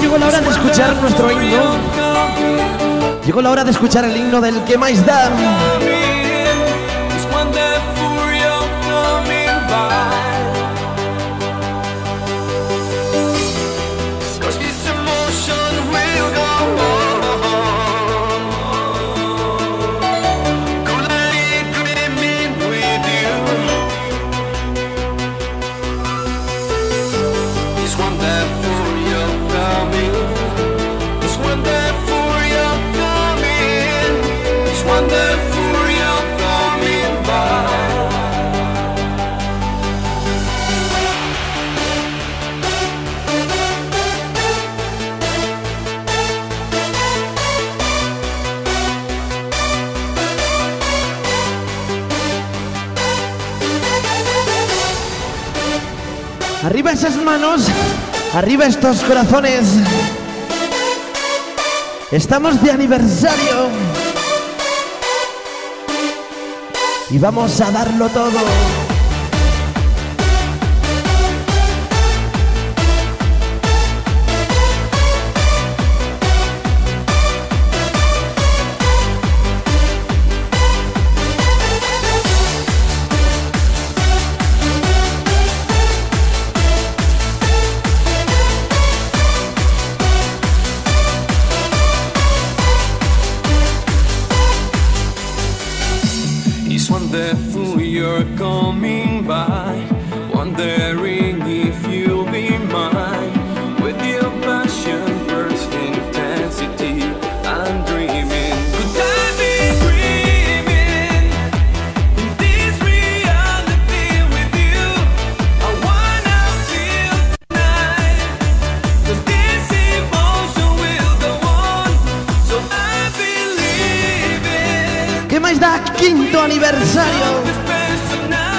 llegó la hora de escuchar nuestro himno. Llegó la hora de escuchar el himno del que más da. Arriba esas manos, arriba estos corazones. Estamos de aniversario y vamos a darlo todo. Wonderful you're coming by, wondering if you'll be mine. With your passion, burst intensity, I'm dreaming. Could I be dreaming in this reality with you? I wanna feel tonight, 'cause this emotion will go on, so I believe in. ¿Qué más da? Quinto aniversario.